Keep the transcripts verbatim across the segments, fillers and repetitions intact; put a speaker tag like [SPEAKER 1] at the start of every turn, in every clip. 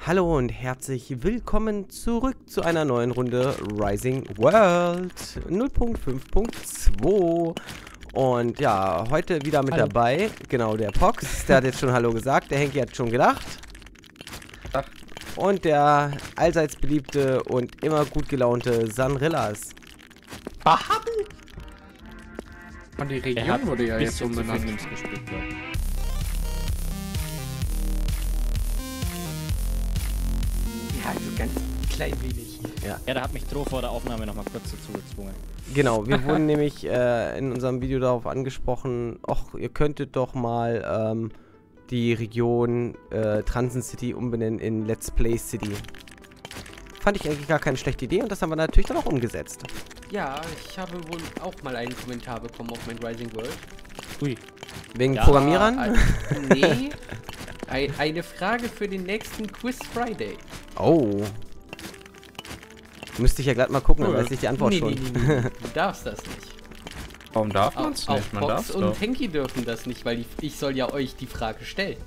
[SPEAKER 1] Hallo und herzlich willkommen zurück zu einer neuen Runde Rising World null Punkt fünf Punkt zwei. Und ja, heute wieder mit
[SPEAKER 2] Hallo.
[SPEAKER 1] dabei, genau, der Pox, der hat jetzt schon Hallo gesagt, der Henki hat schon gedacht.
[SPEAKER 2] Ach.
[SPEAKER 1] Und der allseits beliebte und immer gut gelaunte Sanrillas.
[SPEAKER 2] Bahabi? Und die
[SPEAKER 3] Er
[SPEAKER 2] Region
[SPEAKER 3] hat
[SPEAKER 2] wurde ja
[SPEAKER 3] bis
[SPEAKER 2] jetzt
[SPEAKER 3] zum
[SPEAKER 2] umbenannt.
[SPEAKER 3] Gefängnis gespielt, glaub ich.
[SPEAKER 2] Ja, also ganz klein wenig.
[SPEAKER 1] Ja,
[SPEAKER 3] Ja, da hat mich Tro vor der Aufnahme nochmal kurz dazu gezwungen.
[SPEAKER 1] genau, wir wurden nämlich äh, in unserem Video darauf angesprochen, ach, ihr könntet doch mal ähm, die Region äh, Transen City umbenennen in Let's Play City. Fand ich eigentlich gar keine schlechte Idee und das haben wir natürlich dann auch umgesetzt.
[SPEAKER 2] Ja, ich habe wohl auch mal einen Kommentar bekommen auf mein Rising World.
[SPEAKER 3] Ui.
[SPEAKER 1] Wegen
[SPEAKER 3] Ja,
[SPEAKER 1] Programmierern?
[SPEAKER 2] Äh, nee. Ei- Eine Frage für den nächsten Quiz Friday.
[SPEAKER 1] Oh. Müsste ich ja glatt mal gucken, dann
[SPEAKER 2] Cool.
[SPEAKER 1] weiß ich die Antwort
[SPEAKER 2] nee,
[SPEAKER 1] schon.
[SPEAKER 2] Nee, nee, nee. Du darfst das nicht.
[SPEAKER 4] Warum darf
[SPEAKER 2] Auch,
[SPEAKER 4] man es
[SPEAKER 2] auch
[SPEAKER 4] nicht? Man
[SPEAKER 2] Fox
[SPEAKER 4] darf
[SPEAKER 2] und
[SPEAKER 4] doch.
[SPEAKER 2] Henki dürfen das nicht, weil die, ich soll ja euch die Frage stellen.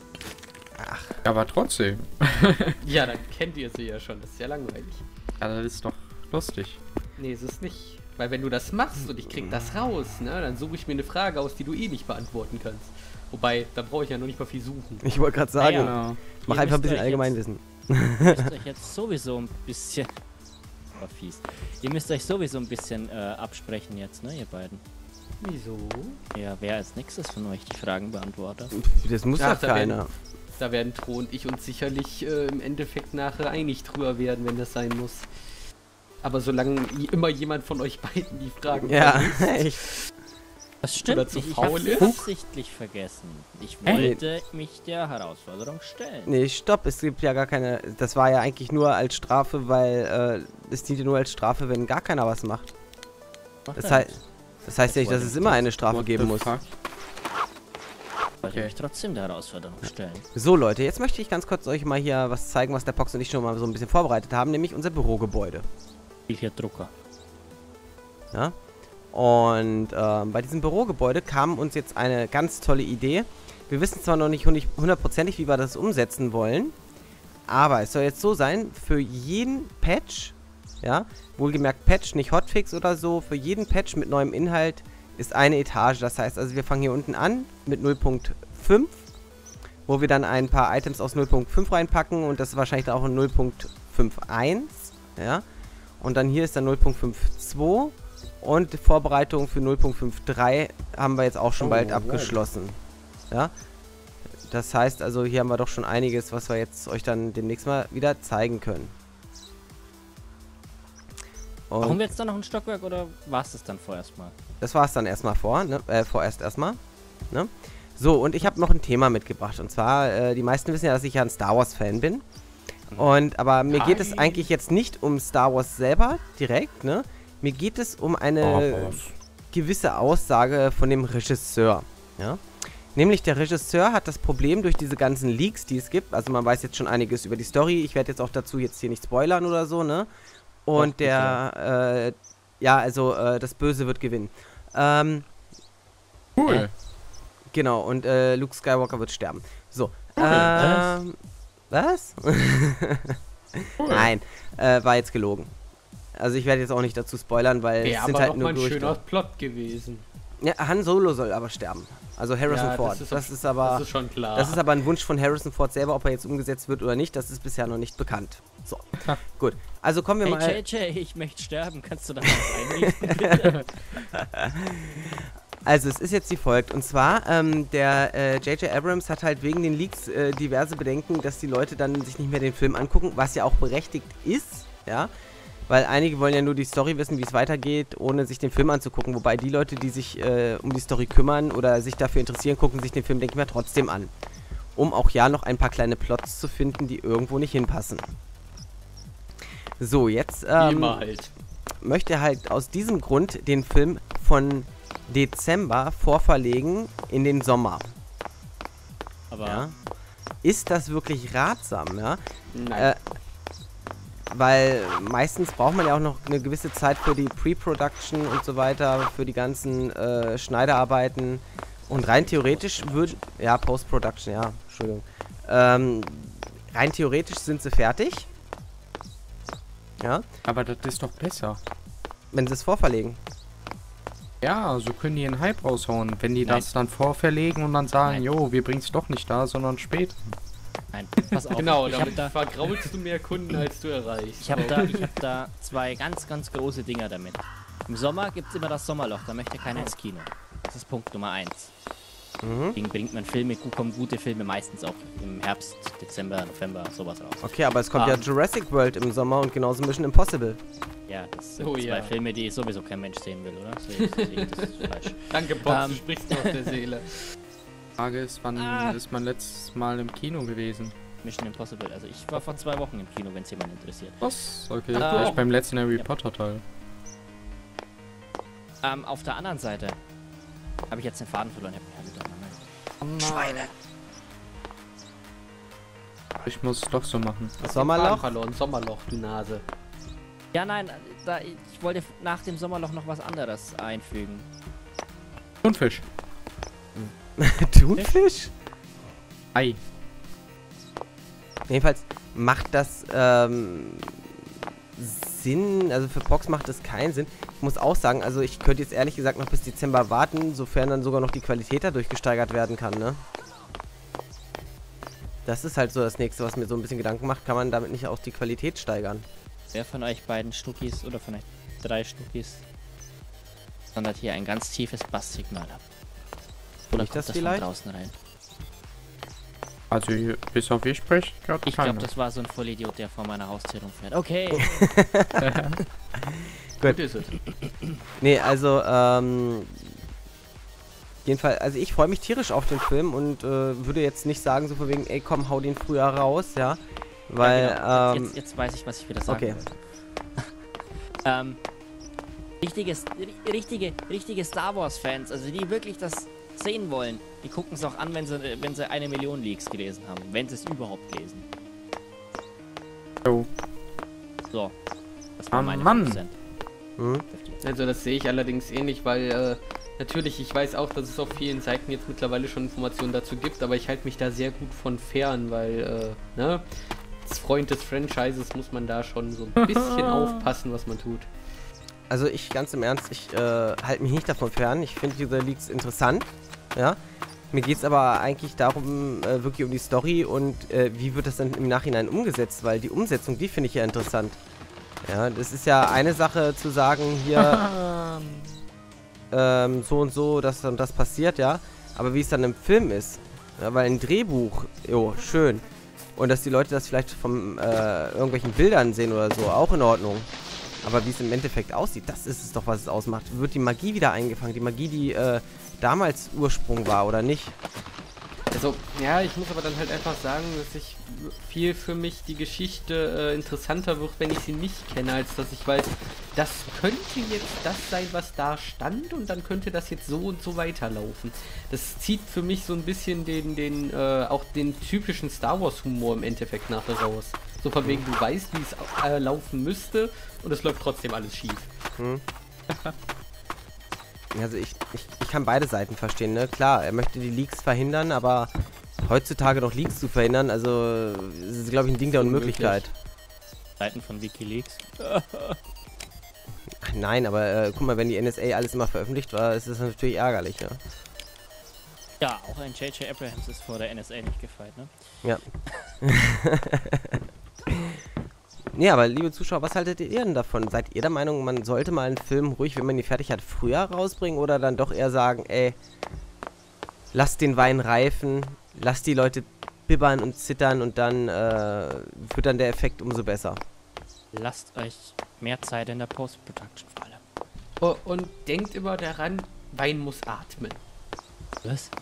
[SPEAKER 4] Aber trotzdem.
[SPEAKER 2] Ja, dann kennt ihr sie ja schon. Das ist ja langweilig.
[SPEAKER 4] Ja, das ist doch lustig.
[SPEAKER 2] Nee, ist es nicht. Weil wenn du das machst und ich krieg das raus, ne, dann suche ich mir eine Frage aus, die du eh nicht beantworten kannst. Wobei, da brauche ich ja noch nicht mal viel suchen.
[SPEAKER 1] Ich wollte gerade sagen,
[SPEAKER 3] Ja,
[SPEAKER 4] Genau.
[SPEAKER 1] mach
[SPEAKER 3] Ihr
[SPEAKER 1] einfach ein
[SPEAKER 3] müsst
[SPEAKER 1] bisschen
[SPEAKER 3] euch
[SPEAKER 1] Allgemeinwissen.
[SPEAKER 3] Ihr müsst euch jetzt sowieso ein bisschen... War fies. Ihr müsst euch sowieso ein bisschen äh, absprechen jetzt, ne, ihr beiden.
[SPEAKER 2] Wieso?
[SPEAKER 3] Ja, wer als nächstes von euch die Fragen beantwortet?
[SPEAKER 1] Das muss
[SPEAKER 2] Ach,
[SPEAKER 1] doch
[SPEAKER 2] da werden-
[SPEAKER 1] keiner.
[SPEAKER 2] Da werden Tro und ich uns sicherlich äh, im Endeffekt nachher einig drüber werden, wenn das sein muss. Aber solange i- immer jemand von euch beiden die Fragen
[SPEAKER 1] Ja,
[SPEAKER 2] vergisst,
[SPEAKER 1] echt.
[SPEAKER 3] Das stimmt
[SPEAKER 2] Oder zu
[SPEAKER 3] nicht, ich
[SPEAKER 2] faul
[SPEAKER 3] hab's
[SPEAKER 2] ist?
[SPEAKER 3] absichtlich vergessen. Ich
[SPEAKER 1] Hey.
[SPEAKER 3] wollte mich der Herausforderung stellen.
[SPEAKER 1] Nee, stopp, es gibt ja gar keine. Das war ja eigentlich nur als Strafe, weil äh, es diente nur als Strafe, wenn gar keiner was macht.
[SPEAKER 3] Mach
[SPEAKER 1] Das,
[SPEAKER 3] das.
[SPEAKER 1] hei das heißt ja nicht, dass
[SPEAKER 3] wollte
[SPEAKER 1] es
[SPEAKER 3] ich
[SPEAKER 1] immer
[SPEAKER 3] nicht.
[SPEAKER 1] eine Strafe
[SPEAKER 4] What
[SPEAKER 1] geben
[SPEAKER 4] the
[SPEAKER 1] muss.
[SPEAKER 4] fuck?
[SPEAKER 3] Ich wollte
[SPEAKER 4] Okay.
[SPEAKER 3] mich trotzdem der Herausforderung stellen.
[SPEAKER 1] So Leute, jetzt möchte ich ganz kurz euch mal hier was zeigen, was der Pox und ich schon mal so ein bisschen vorbereitet haben, nämlich unser Bürogebäude.
[SPEAKER 3] Viel hier Drucker.
[SPEAKER 1] Ja? Und ähm, bei diesem Bürogebäude kam uns jetzt eine ganz tolle Idee. Wir wissen zwar noch nicht hundertprozentig, wie wir das umsetzen wollen, aber es soll jetzt so sein, für jeden Patch, ja, wohlgemerkt Patch, nicht Hotfix oder so, für jeden Patch mit neuem Inhalt ist eine Etage. Das heißt also, wir fangen hier unten an mit null Punkt fünf, wo wir dann ein paar Items aus null Punkt fünf reinpacken und das ist wahrscheinlich dann auch ein null Punkt fünfundzwanzig, ja. Und dann hier ist dann null Punkt fünfundzwanzig und die Vorbereitung für null Punkt dreiundfünfzig haben wir jetzt auch schon
[SPEAKER 4] Oh,
[SPEAKER 1] bald
[SPEAKER 4] wow.
[SPEAKER 1] abgeschlossen, ja. Das heißt also, hier haben wir doch schon einiges, was wir jetzt euch dann demnächst mal wieder zeigen können. Und
[SPEAKER 3] Brauchen wir jetzt da noch ein Stockwerk oder war es das dann vorerst mal?
[SPEAKER 1] das war es dann erstmal vor, ne? Äh, vorerst erstmal. Ne? So, und ich habe noch ein Thema mitgebracht. Und zwar, äh, die meisten wissen ja, dass ich ja ein Star Wars-Fan bin. Und, aber mir geht es
[SPEAKER 2] Hi.
[SPEAKER 1] eigentlich jetzt nicht um Star Wars selber direkt, ne? Mir geht es um eine
[SPEAKER 4] Oh, was?
[SPEAKER 1] gewisse Aussage von dem Regisseur, ja? Nämlich der Regisseur hat das Problem durch diese ganzen Leaks, die es gibt. Also man weiß jetzt schon einiges über die Story. Ich werde jetzt auch dazu jetzt hier nicht spoilern oder so, ne? Und
[SPEAKER 3] Doch,
[SPEAKER 1] der, äh, ja, also äh, das Böse wird gewinnen. Ähm,
[SPEAKER 4] Cool.
[SPEAKER 1] genau, und äh, Luke Skywalker wird sterben. So,
[SPEAKER 4] Cool.
[SPEAKER 1] ähm, was?
[SPEAKER 4] Cool.
[SPEAKER 1] Nein, äh, war jetzt gelogen. Also ich werde jetzt auch nicht dazu spoilern, weil
[SPEAKER 2] wäre
[SPEAKER 1] es sind
[SPEAKER 2] aber
[SPEAKER 1] halt
[SPEAKER 2] noch
[SPEAKER 1] nur
[SPEAKER 2] mal ein
[SPEAKER 1] Gerüchte.
[SPEAKER 2] schöner Plot gewesen.
[SPEAKER 1] Ja, Han Solo soll aber sterben. Also Harrison
[SPEAKER 2] Ja,
[SPEAKER 1] Ford.
[SPEAKER 2] das ist
[SPEAKER 1] Das
[SPEAKER 2] doch-
[SPEAKER 1] ist aber...
[SPEAKER 2] Das ist schon klar.
[SPEAKER 1] Das ist aber ein Wunsch von Harrison Ford selber, ob er jetzt umgesetzt wird oder nicht, das ist bisher noch nicht bekannt. So, gut. Also kommen wir
[SPEAKER 3] Hey
[SPEAKER 1] mal...
[SPEAKER 3] J J, ich möchte sterben. Kannst du da was einrichten, bitte?
[SPEAKER 1] Also es ist jetzt wie folgt. Und zwar, ähm, der äh, J J Abrams hat halt wegen den Leaks äh, diverse Bedenken, dass die Leute dann sich nicht mehr den Film angucken, was ja auch berechtigt ist, ja. Weil einige wollen ja nur die Story wissen, wie es weitergeht, ohne sich den Film anzugucken. Wobei die Leute, die sich äh, um die Story kümmern oder sich dafür interessieren, gucken sich den Film, denke ich mal, trotzdem an. Um auch ja noch ein paar kleine Plots zu finden, die irgendwo nicht hinpassen. So, jetzt ähm,
[SPEAKER 2] Immer halt.
[SPEAKER 1] möchte er halt aus diesem Grund den Film von Dezember vorverlegen in den Sommer.
[SPEAKER 3] Aber
[SPEAKER 1] Ja. Ist das wirklich ratsam, ja?
[SPEAKER 2] Nein.
[SPEAKER 1] Äh, weil meistens braucht man ja auch noch eine gewisse Zeit für die Pre-Production und so weiter, für die ganzen äh, Schneiderarbeiten. Und rein theoretisch würde... Ja, Post-Production, ja, Entschuldigung. Ähm, rein theoretisch sind sie fertig. Ja,
[SPEAKER 4] Aber das ist doch besser.
[SPEAKER 1] wenn sie es vorverlegen.
[SPEAKER 4] Ja, so können die einen Hype raushauen. Wenn die
[SPEAKER 3] Nein.
[SPEAKER 4] das dann vorverlegen und dann sagen,
[SPEAKER 3] Nein.
[SPEAKER 4] jo, wir bringen es doch nicht da, sondern später.
[SPEAKER 3] Nein, pass auf.
[SPEAKER 2] Genau,
[SPEAKER 3] ich hab
[SPEAKER 2] damit
[SPEAKER 3] da,
[SPEAKER 2] vergraulst du mehr Kunden, als du erreichst.
[SPEAKER 3] ich habe da, ich hab da zwei ganz, ganz große Dinger damit. Im Sommer gibt es immer das Sommerloch, da möchte keiner ins Kino. Das ist Punkt Nummer eins.
[SPEAKER 1] Mhm.
[SPEAKER 3] Deswegen bringt man Filme, gu- kommen gute Filme meistens auch im Herbst, Dezember, November, sowas raus.
[SPEAKER 1] Okay, aber es kommt
[SPEAKER 3] Ah.
[SPEAKER 1] ja Jurassic World im Sommer und genauso Mission Impossible.
[SPEAKER 3] Ja, das sind
[SPEAKER 2] Oh
[SPEAKER 3] zwei
[SPEAKER 2] ja.
[SPEAKER 3] Filme, die sowieso kein Mensch sehen will, oder? Sehe ich, sehe ich das falsch.
[SPEAKER 2] Danke, Bob,
[SPEAKER 3] Ähm.
[SPEAKER 2] du sprichst mir aus der Seele.
[SPEAKER 4] Die Frage ist, wann
[SPEAKER 3] Ah.
[SPEAKER 4] ist man letztes Mal im Kino gewesen?
[SPEAKER 3] Mission Impossible. Also ich war vor zwei Wochen im Kino, wenn es jemand interessiert.
[SPEAKER 4] Was? Okay,
[SPEAKER 3] Ah.
[SPEAKER 4] vielleicht beim letzten Harry
[SPEAKER 3] Ja.
[SPEAKER 4] Potter Teil.
[SPEAKER 3] Ähm, auf der anderen Seite habe ich jetzt den Faden verloren. Ich hab mich halt
[SPEAKER 2] Schweine.
[SPEAKER 4] Ich muss es doch so machen.
[SPEAKER 1] Sommerloch?
[SPEAKER 2] Verloren, Sommerloch, du Nase.
[SPEAKER 3] Ja, nein, da, ich wollte nach dem Sommerloch noch was anderes einfügen.
[SPEAKER 4] Thunfisch.
[SPEAKER 1] Thunfisch?
[SPEAKER 4] Ei.
[SPEAKER 1] Jedenfalls macht das ähm, Sinn, also für Pox macht das keinen Sinn. Ich muss auch sagen, also ich könnte jetzt ehrlich gesagt noch bis Dezember warten, sofern dann sogar noch die Qualität dadurch gesteigert werden kann, ne? Das ist halt so das Nächste, was mir so ein bisschen Gedanken macht. Kann man damit nicht auch die Qualität steigern?
[SPEAKER 3] Wer von euch beiden Stuckis oder von euch drei Stuckis sondert hier ein ganz tiefes Basssignal ab? Oder
[SPEAKER 1] ich
[SPEAKER 3] kommt
[SPEAKER 1] das
[SPEAKER 3] das
[SPEAKER 1] vielleicht?
[SPEAKER 3] von draußen rein?
[SPEAKER 4] Also, hier- bis auf ich spreche, gerade
[SPEAKER 3] Ich glaube, das war so ein Vollidiot, der vor meiner Haustür rumfährt. Okay.
[SPEAKER 1] Gut.
[SPEAKER 2] ist es.
[SPEAKER 1] Nee, also, ähm... jedenfalls, also ich freue mich tierisch auf den Film und äh, würde jetzt nicht sagen, so von wegen, ey komm, hau den früher raus, ja. Weil,
[SPEAKER 3] ja, genau.
[SPEAKER 1] ähm...
[SPEAKER 3] jetzt, jetzt weiß ich, was ich wieder sagen
[SPEAKER 1] okay.
[SPEAKER 3] wollte. ähm, richtiges, ri- richtige, richtige Star Wars Fans, also die wirklich das sehen wollen, die gucken es auch an, wenn sie, wenn sie eine Million Leaks gelesen haben, wenn sie es überhaupt lesen.
[SPEAKER 4] Jo.
[SPEAKER 3] So, das war
[SPEAKER 4] Ah,
[SPEAKER 3] meine
[SPEAKER 4] Mann.
[SPEAKER 3] fünf Cent.
[SPEAKER 1] Hm?
[SPEAKER 2] Also das sehe ich allerdings ähnlich, weil äh, natürlich, ich weiß auch, dass es auf vielen Seiten jetzt mittlerweile schon Informationen dazu gibt, aber ich halte mich da sehr gut von fern, weil, äh, ne, als Freund des Franchises muss man da schon so ein bisschen aufpassen, was man tut.
[SPEAKER 1] Also ich, ganz im Ernst, ich äh, halte mich nicht davon fern. Ich finde diese Leaks interessant, ja. Mir geht es aber eigentlich darum, äh, wirklich um die Story und äh, wie wird das dann im Nachhinein umgesetzt, weil die Umsetzung, die finde ich ja interessant. Ja, das ist ja eine Sache zu sagen, hier ähm, so und so, dass und das passiert, ja. Aber wie es dann im Film ist, ja, weil ein Drehbuch, jo, schön. Und dass die Leute das vielleicht von äh, irgendwelchen Bildern sehen oder so, auch in Ordnung. Aber wie es im Endeffekt aussieht, das ist es doch, was es ausmacht. Wird die Magie wieder eingefangen? Die Magie, die äh, damals Ursprung war, oder nicht?
[SPEAKER 2] Also, ja, ich muss aber dann halt einfach sagen, dass ich viel für mich die Geschichte äh, interessanter wird, wenn ich sie nicht kenne, als dass ich weiß, das könnte jetzt das sein, was da stand und dann könnte das jetzt so und so weiterlaufen. Das zieht für mich so ein bisschen den, den, äh, auch den typischen Star Wars Humor im Endeffekt nachher raus. So von wegen, du weißt, wie es äh, laufen müsste und es läuft trotzdem alles schief.
[SPEAKER 1] Hm. Also ich, ich, ich kann beide Seiten verstehen, ne? Klar, er möchte die Leaks verhindern, aber heutzutage noch Leaks zu verhindern, also das ist, glaube ich, ein Ding der Unmöglichkeit.
[SPEAKER 3] Seiten von WikiLeaks.
[SPEAKER 1] Ach, nein, aber äh, guck mal, wenn die N S A alles immer veröffentlicht war, ist das natürlich ärgerlich, ne?
[SPEAKER 3] Ja, auch ein J J Abrams ist vor der N S A nicht gefeit, ne?
[SPEAKER 1] Ja. Ja, aber liebe Zuschauer, was haltet ihr denn davon? Seid ihr der Meinung, man sollte mal einen Film ruhig, wenn man ihn fertig hat, früher rausbringen oder dann doch eher sagen, ey, lasst den Wein reifen, lasst die Leute bibbern und zittern und dann äh, wird dann der Effekt umso besser.
[SPEAKER 3] Lasst euch mehr Zeit in der Post-Production vor allem.
[SPEAKER 2] Oh, und denkt immer daran, Wein muss atmen.
[SPEAKER 3] Was?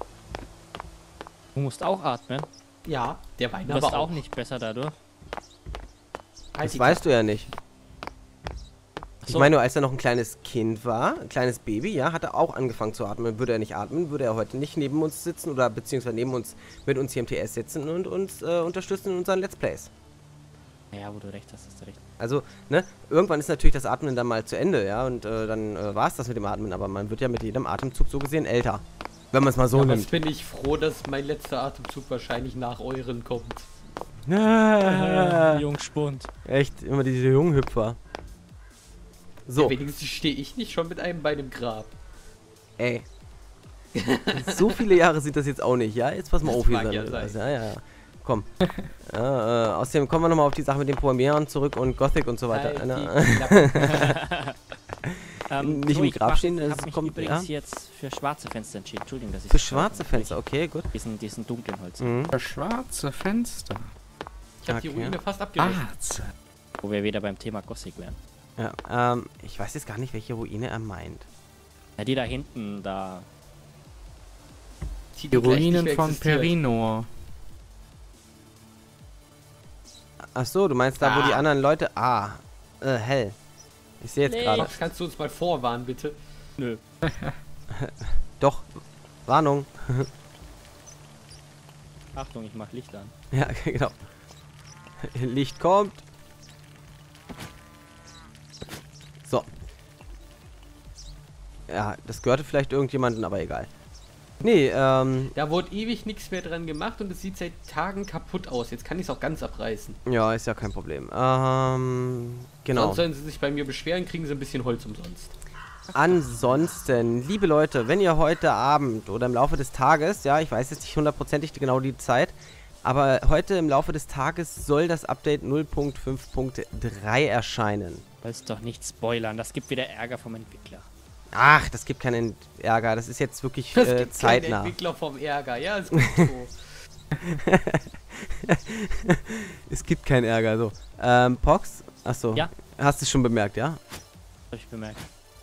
[SPEAKER 3] Du musst auch atmen.
[SPEAKER 2] Ja, der Wein
[SPEAKER 3] Du wirst
[SPEAKER 2] aber
[SPEAKER 3] auch
[SPEAKER 2] auch.
[SPEAKER 3] nicht besser dadurch.
[SPEAKER 2] Halt
[SPEAKER 1] Das
[SPEAKER 2] die
[SPEAKER 1] weißt du ja nicht. Ich
[SPEAKER 3] So.
[SPEAKER 1] meine, als er noch ein kleines Kind war, ein kleines Baby, ja, hat er auch angefangen zu atmen. Würde er nicht atmen, würde er heute nicht neben uns sitzen oder beziehungsweise neben uns mit uns hier im T S sitzen und uns äh, unterstützen in unseren Let's Plays.
[SPEAKER 3] Ja, wo du recht hast, hast du recht.
[SPEAKER 1] Also, ne, irgendwann ist natürlich das Atmen dann mal zu Ende, ja, und äh, dann äh, war es das mit dem Atmen, aber man wird ja mit jedem Atemzug so gesehen älter. Wenn man es mal so
[SPEAKER 2] Ja, was
[SPEAKER 1] nimmt.
[SPEAKER 2] bin ich froh, dass mein letzter Atemzug wahrscheinlich nach euren kommt.
[SPEAKER 1] Ah,
[SPEAKER 3] Jungspund.
[SPEAKER 1] echt, immer diese Junghüpfer. So,
[SPEAKER 2] Ja, wenigstens stehe ich nicht schon mit einem Bein im Grab.
[SPEAKER 1] ey. So viele Jahre sind das jetzt auch nicht, ja? Jetzt pass mal
[SPEAKER 2] Das
[SPEAKER 1] auf hier.
[SPEAKER 2] mag ja
[SPEAKER 1] Sandra.
[SPEAKER 2] sein.
[SPEAKER 1] Ja, ja, ja. Komm. äh, äh, außerdem kommen wir nochmal auf die Sache mit den Programmierern zurück und Gothic und so weiter.
[SPEAKER 2] Halt
[SPEAKER 1] Ne?
[SPEAKER 2] die Klappe.
[SPEAKER 3] Ähm,
[SPEAKER 1] Nicht im
[SPEAKER 3] ich
[SPEAKER 1] Grab
[SPEAKER 3] mach-
[SPEAKER 1] stehen,
[SPEAKER 3] Ich
[SPEAKER 1] das
[SPEAKER 3] habe mich
[SPEAKER 1] kommt-
[SPEAKER 3] übrigens
[SPEAKER 1] ja.
[SPEAKER 3] jetzt für schwarze Fenster entschieden. Entschuldigung, dass ich
[SPEAKER 1] Für
[SPEAKER 3] das
[SPEAKER 1] schwarze
[SPEAKER 3] sage.
[SPEAKER 1] Fenster, okay, gut.
[SPEAKER 3] Diesen, diesen dunklen Holz.
[SPEAKER 1] Mhm.
[SPEAKER 4] Das schwarze Fenster.
[SPEAKER 2] Ich habe die
[SPEAKER 1] Okay.
[SPEAKER 2] Ruine fast abgerissen.
[SPEAKER 4] Schwarze.
[SPEAKER 3] Wo wir wieder beim Thema Gothic wären.
[SPEAKER 1] Ja, ähm, ich weiß jetzt gar nicht, welche Ruine er meint.
[SPEAKER 3] Ja, die da hinten, da.
[SPEAKER 2] Die
[SPEAKER 4] Die
[SPEAKER 2] gleich nicht
[SPEAKER 4] Ruinen
[SPEAKER 2] mehr
[SPEAKER 4] von
[SPEAKER 2] existiert.
[SPEAKER 4] Perinor.
[SPEAKER 1] Ach so, du meinst da, wo
[SPEAKER 2] Ah.
[SPEAKER 1] die anderen Leute... Ah, äh, hell. Ich sehe jetzt
[SPEAKER 3] Nee.
[SPEAKER 1] gerade.
[SPEAKER 2] Max, kannst du uns mal vorwarnen, bitte?
[SPEAKER 3] Nö.
[SPEAKER 1] Doch, Warnung.
[SPEAKER 3] Achtung, ich mach Licht an.
[SPEAKER 1] Ja, genau. Licht kommt. So. Ja, das gehörte vielleicht irgendjemandem, aber egal. Nee, ähm,
[SPEAKER 2] Da wurde ewig nichts mehr dran gemacht und es sieht seit Tagen kaputt aus. Jetzt kann ich es auch ganz abreißen.
[SPEAKER 1] ja, ist ja kein Problem. Ähm, genau.
[SPEAKER 2] Sonst sollen sie sich bei mir beschweren, kriegen sie ein bisschen Holz umsonst.
[SPEAKER 1] Ansonsten, liebe Leute, wenn ihr heute Abend oder im Laufe des Tages, ja, ich weiß jetzt nicht hundertprozentig genau die Zeit, aber heute im Laufe des Tages soll das Update null Punkt fünf Punkt drei erscheinen.
[SPEAKER 3] Wollt's doch nicht spoilern, das gibt wieder Ärger vom Entwickler.
[SPEAKER 1] Ach, das gibt keinen Ärger, das ist jetzt wirklich
[SPEAKER 2] Das
[SPEAKER 1] äh,
[SPEAKER 2] gibt keinen
[SPEAKER 1] zeitnah.
[SPEAKER 2] Entwickler vom Ärger. Ja, ist gut so.
[SPEAKER 1] Es gibt keinen Ärger, so. Ähm, Pox? Achso.
[SPEAKER 3] Ja.
[SPEAKER 1] Hast du schon bemerkt, ja?
[SPEAKER 3] Hab ich bemerkt.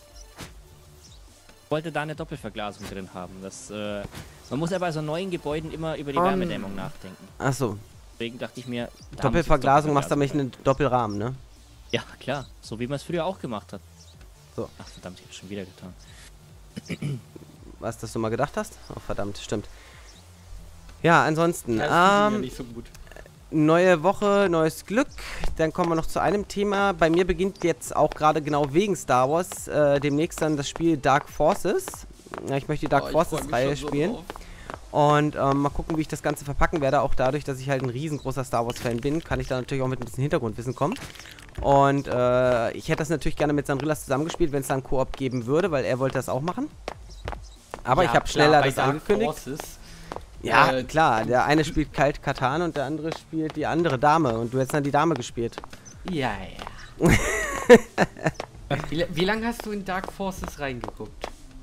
[SPEAKER 3] Ich wollte da eine Doppelverglasung drin haben. Das, äh, man muss ja bei so neuen Gebäuden immer über die
[SPEAKER 1] Um.
[SPEAKER 3] Wärmedämmung nachdenken.
[SPEAKER 1] Achso.
[SPEAKER 3] Deswegen dachte ich mir, da haben sie
[SPEAKER 1] Doppelverglasung machst du
[SPEAKER 3] Doppelverglasung
[SPEAKER 1] damit einen Doppelrahmen, ne?
[SPEAKER 3] rein. Ja, klar. So wie man es früher auch gemacht hat.
[SPEAKER 1] So.
[SPEAKER 3] Ach verdammt, ich hab's schon wieder getan.
[SPEAKER 1] Was, dass du mal gedacht hast? Oh, verdammt, stimmt. Ja, ansonsten,
[SPEAKER 2] Ja, das funktioniert
[SPEAKER 1] ähm,
[SPEAKER 2] nicht so gut.
[SPEAKER 1] neue Woche, neues Glück. Dann kommen wir noch zu einem Thema. Bei mir beginnt jetzt auch gerade genau wegen Star Wars äh, demnächst dann das Spiel Dark Forces. Ja, ich möchte die Dark
[SPEAKER 2] Oh, ich freu
[SPEAKER 1] Forces
[SPEAKER 2] mich
[SPEAKER 1] Reihe
[SPEAKER 2] schon so
[SPEAKER 1] spielen.
[SPEAKER 2] drauf.
[SPEAKER 1] Und ähm, mal gucken, wie ich das Ganze verpacken werde. Auch dadurch, dass ich halt ein riesengroßer Star Wars-Fan bin, kann ich da natürlich auch mit ein bisschen Hintergrundwissen kommen. Und äh, ich hätte das natürlich gerne mit Sanrillas zusammengespielt, wenn es dann Koop geben würde, weil er wollte das auch machen. Aber
[SPEAKER 2] Ja,
[SPEAKER 1] ich habe
[SPEAKER 2] klar,
[SPEAKER 1] schneller
[SPEAKER 2] bei
[SPEAKER 1] das
[SPEAKER 2] Dark
[SPEAKER 1] angekündigt.
[SPEAKER 2] Forces,
[SPEAKER 1] Ja,
[SPEAKER 2] äh,
[SPEAKER 1] klar. Der eine spielt Kalt Katan und der andere spielt die andere Dame. Und du hättest dann die Dame gespielt.
[SPEAKER 2] Ja, ja. wie, la- wie lange hast du in Dark Forces reingeguckt?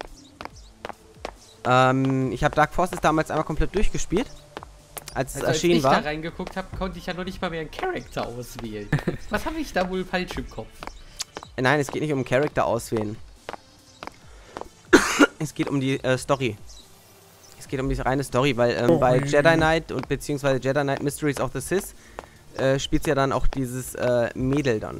[SPEAKER 1] Ähm, ich habe Dark Forces damals einmal komplett durchgespielt, als es
[SPEAKER 2] Also, als
[SPEAKER 1] erschienen
[SPEAKER 2] ich
[SPEAKER 1] war.
[SPEAKER 2] da reingeguckt habe, konnte ich ja noch nicht mal mehr einen Charakter auswählen. Was habe ich da wohl falsch im Kopf?
[SPEAKER 1] Nein, es geht nicht um Charakter auswählen. Es geht um die äh, Story. Es geht um die reine Story, weil ähm, bei Jedi Knight und beziehungsweise Jedi Knight Mysteries of the Sith äh, spielt ja dann auch dieses äh, Mädel dann.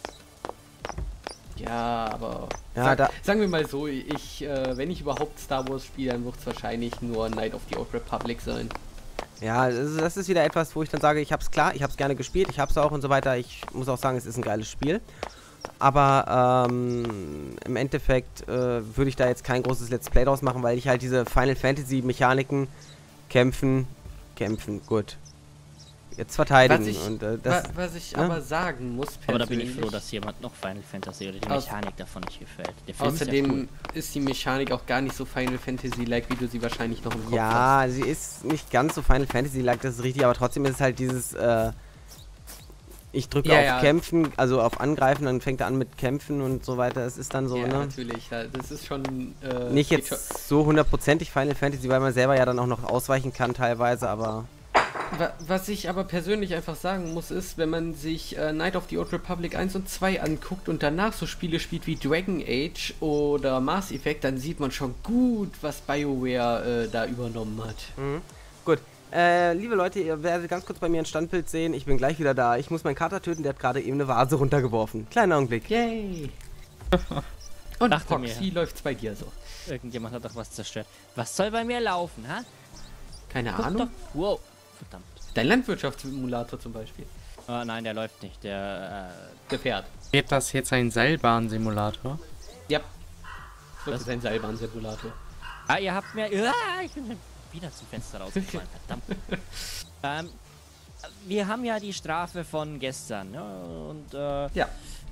[SPEAKER 2] Ja, aber
[SPEAKER 1] Ja,
[SPEAKER 2] sag,
[SPEAKER 1] da-
[SPEAKER 2] sagen wir mal so, ich, äh, wenn ich überhaupt Star Wars spiele, dann wird es wahrscheinlich nur Knight of the Old Republic sein.
[SPEAKER 1] Ja, das ist, das ist wieder etwas, wo ich dann sage, ich hab's klar, ich hab's gerne gespielt, ich hab's auch und so weiter. Ich muss auch sagen, es ist ein geiles Spiel. Aber ähm, im Endeffekt äh, würde ich da jetzt kein großes Let's Play draus machen, weil ich halt diese Final Fantasy Mechaniken kämpfen, kämpfen, gut. Jetzt verteidigen
[SPEAKER 2] Was ich,
[SPEAKER 1] und äh,
[SPEAKER 2] wa
[SPEAKER 1] das.
[SPEAKER 2] was ich
[SPEAKER 1] ja.
[SPEAKER 2] aber sagen muss,
[SPEAKER 3] Aber da bin ich
[SPEAKER 2] persönlich,
[SPEAKER 3] froh, dass jemand noch Final Fantasy oder die
[SPEAKER 2] Aus-
[SPEAKER 3] Mechanik davon nicht gefällt. Der Film
[SPEAKER 2] Außerdem
[SPEAKER 3] ist ja cool.
[SPEAKER 2] ist die Mechanik auch gar nicht so Final Fantasy-like, wie du sie wahrscheinlich noch im Kopf hast.
[SPEAKER 1] Ja, sie ist nicht ganz so Final Fantasy-like, das ist richtig, aber trotzdem ist es halt dieses, äh, ich drücke
[SPEAKER 2] Ja,
[SPEAKER 1] auf
[SPEAKER 2] ja.
[SPEAKER 1] Kämpfen, also auf Angreifen, dann fängt er an mit Kämpfen und so weiter. Es ist dann so,
[SPEAKER 2] Ja,
[SPEAKER 1] ne?
[SPEAKER 2] natürlich. Ja, das ist schon... Äh,
[SPEAKER 1] Nicht
[SPEAKER 2] geht schon-
[SPEAKER 1] jetzt so hundertprozentig Final Fantasy, weil man selber ja dann auch noch ausweichen kann teilweise, aber...
[SPEAKER 2] Wa- Was ich aber persönlich einfach sagen muss, ist, wenn man sich äh, Knight of the Old Republic eins und zwei anguckt und danach so Spiele spielt wie Dragon Age oder Mass Effect, dann sieht man schon gut, was BioWare äh, da übernommen hat.
[SPEAKER 1] Mhm. Gut. Äh, liebe Leute, ihr werdet ganz kurz bei mir ein Standbild sehen. Ich bin gleich wieder da. Ich muss meinen Kater töten, der hat gerade eben eine Vase runtergeworfen. Kleiner Augenblick.
[SPEAKER 2] Yay! Und
[SPEAKER 3] Dachte
[SPEAKER 2] Foxy läuft's bei dir so.
[SPEAKER 3] Irgendjemand hat doch was zerstört. Was soll bei mir laufen, ha?
[SPEAKER 2] Keine
[SPEAKER 3] Guck
[SPEAKER 2] Ahnung.
[SPEAKER 3] doch. Wow. Verdammt.
[SPEAKER 2] Dein Landwirtschaftssimulator zum Beispiel.
[SPEAKER 3] Oh, nein, der läuft nicht. Der,
[SPEAKER 2] Der Pferd.
[SPEAKER 4] Wird das jetzt ein Seilbahnsimulator?
[SPEAKER 2] Ja. Das
[SPEAKER 3] Was?
[SPEAKER 2] ist ein Seilbahnsimulator.
[SPEAKER 3] äh... Ah, ihr habt mir... Ah, ich bin wieder zum Fenster rausgefallen. Verdammt. ähm, wir haben ja die Strafe von gestern, ne? Und äh,
[SPEAKER 2] Ja.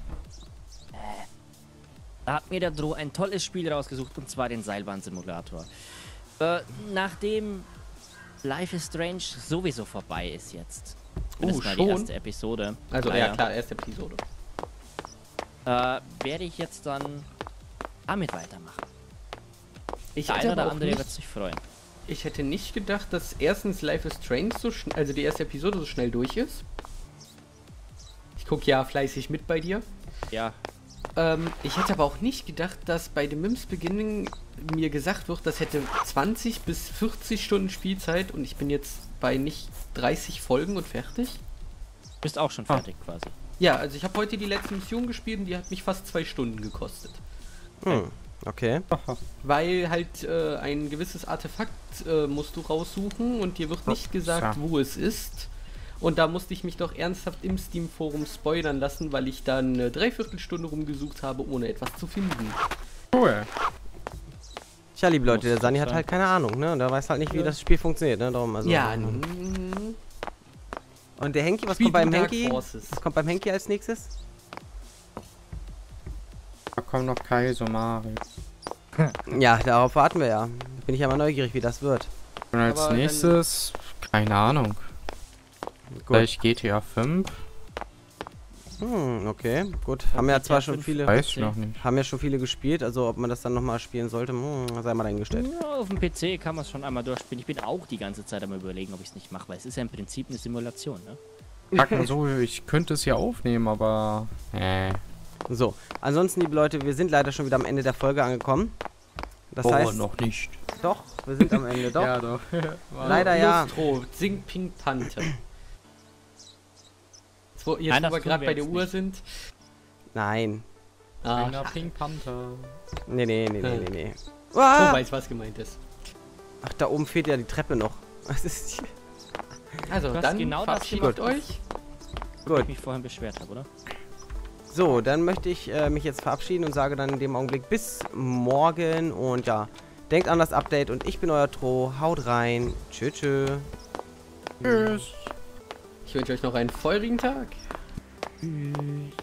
[SPEAKER 3] da hat mir der Dro ein tolles Spiel rausgesucht, und zwar den Seilbahnsimulator. Äh, nachdem Life is Strange sowieso vorbei ist jetzt.
[SPEAKER 2] Oh,
[SPEAKER 3] Das war
[SPEAKER 2] schon?
[SPEAKER 3] die erste Episode.
[SPEAKER 2] Also,
[SPEAKER 3] Ah,
[SPEAKER 2] ja, klar, erste Episode.
[SPEAKER 3] Äh, werde ich jetzt dann damit weitermachen.
[SPEAKER 2] Ich
[SPEAKER 3] Der
[SPEAKER 2] hätte
[SPEAKER 3] eine oder
[SPEAKER 2] aber auch
[SPEAKER 3] andere
[SPEAKER 2] nicht,
[SPEAKER 3] wird sich freuen.
[SPEAKER 2] ich hätte nicht gedacht, dass erstens Life is Strange so schnell, also die erste Episode so schnell durch ist. Ich gucke ja fleißig mit bei dir.
[SPEAKER 3] Ja,
[SPEAKER 2] Ähm, ich hätte aber auch nicht gedacht, dass bei dem Mims Beginning mir gesagt wird, das hätte zwanzig bis vierzig Stunden Spielzeit und ich bin jetzt bei nicht dreißig Folgen und fertig.
[SPEAKER 3] bist auch schon fertig quasi.
[SPEAKER 2] Ja, also ich habe heute die letzte Mission gespielt und die hat mich fast zwei Stunden gekostet.
[SPEAKER 1] Hm, okay.
[SPEAKER 2] Weil halt äh, ein gewisses Artefakt äh, musst du raussuchen und dir wird nicht gesagt,
[SPEAKER 4] so.
[SPEAKER 2] wo es ist. Und da musste ich mich doch ernsthaft im Steam-Forum spoilern lassen, weil ich dann eine Dreiviertelstunde rumgesucht habe, ohne etwas zu finden.
[SPEAKER 4] Cool.
[SPEAKER 1] Tja, liebe Leute, der
[SPEAKER 3] Muss
[SPEAKER 1] Sani
[SPEAKER 3] das
[SPEAKER 1] hat
[SPEAKER 3] sein?
[SPEAKER 1] halt keine Ahnung, ne? Und der weiß halt nicht, wie
[SPEAKER 2] Ja.
[SPEAKER 1] das Spiel funktioniert, ne? Darum, also,
[SPEAKER 2] Ja,
[SPEAKER 1] ähm,
[SPEAKER 2] n-
[SPEAKER 1] Und der Henki, was
[SPEAKER 2] Speed
[SPEAKER 1] kommt beim
[SPEAKER 2] Dark
[SPEAKER 1] Henki?
[SPEAKER 2] Forces.
[SPEAKER 1] Was kommt beim Henki als nächstes?
[SPEAKER 4] Da kommt noch Kaizo Mario.
[SPEAKER 1] Ja, darauf warten wir ja. Bin ich ja mal neugierig, wie das wird.
[SPEAKER 4] Und als
[SPEAKER 2] Aber dann-
[SPEAKER 4] nächstes, keine Ahnung.
[SPEAKER 1] Gut.
[SPEAKER 4] Vielleicht G T A fünf?
[SPEAKER 1] Hm, okay, gut. Haben ja
[SPEAKER 3] G T A
[SPEAKER 1] zwar schon
[SPEAKER 3] fünf
[SPEAKER 1] viele,
[SPEAKER 4] Weiß ich noch nicht.
[SPEAKER 1] haben ja schon viele gespielt, also ob man das dann nochmal spielen sollte, hm, sei mal dahingestellt.
[SPEAKER 3] Ja, auf dem P C kann man es schon einmal durchspielen. Ich bin auch die ganze Zeit am Überlegen, ob ich es nicht mache, weil es ist ja im Prinzip eine Simulation, ne?
[SPEAKER 4] Sag mal so, ich könnte es ja aufnehmen, aber. Äh.
[SPEAKER 1] So, ansonsten, liebe Leute, wir sind leider schon wieder am Ende der Folge angekommen. Das
[SPEAKER 4] oh,
[SPEAKER 1] heißt,
[SPEAKER 4] noch nicht.
[SPEAKER 1] doch, wir sind am Ende, doch.
[SPEAKER 4] Ja, doch.
[SPEAKER 1] Leider ja.
[SPEAKER 2] Lustro, singt Pink Panther. Jetzt, wo, jetzt,
[SPEAKER 3] Nein,
[SPEAKER 2] wo
[SPEAKER 3] das
[SPEAKER 2] wir
[SPEAKER 3] tun
[SPEAKER 2] gerade
[SPEAKER 3] wir
[SPEAKER 2] bei der
[SPEAKER 3] jetzt
[SPEAKER 2] Uhr
[SPEAKER 3] nicht.
[SPEAKER 2] sind.
[SPEAKER 1] Nein.
[SPEAKER 2] Ah,
[SPEAKER 4] Einer Pink Panther.
[SPEAKER 1] Nee, nee, nee, nee, nee, nee.
[SPEAKER 2] so
[SPEAKER 1] Ah!
[SPEAKER 2] weiß, was gemeint ist.
[SPEAKER 1] Ach, da oben fehlt ja die Treppe noch. Was ist hier?
[SPEAKER 2] Also,
[SPEAKER 3] Du hast
[SPEAKER 2] dann
[SPEAKER 3] genau das
[SPEAKER 2] verabschiedet
[SPEAKER 3] gemacht,
[SPEAKER 2] euch.
[SPEAKER 3] Wo ich
[SPEAKER 1] Gut.
[SPEAKER 3] mich vorhin beschwert habe, oder?
[SPEAKER 1] So, dann möchte ich äh, mich jetzt verabschieden und sage dann in dem Augenblick bis morgen. Und ja, denkt an das Update und ich bin euer Tro. Haut rein. Tschö, tschö.
[SPEAKER 4] Tschüss.
[SPEAKER 2] Ich wünsche euch noch einen feurigen Tag.
[SPEAKER 3] Tschüss.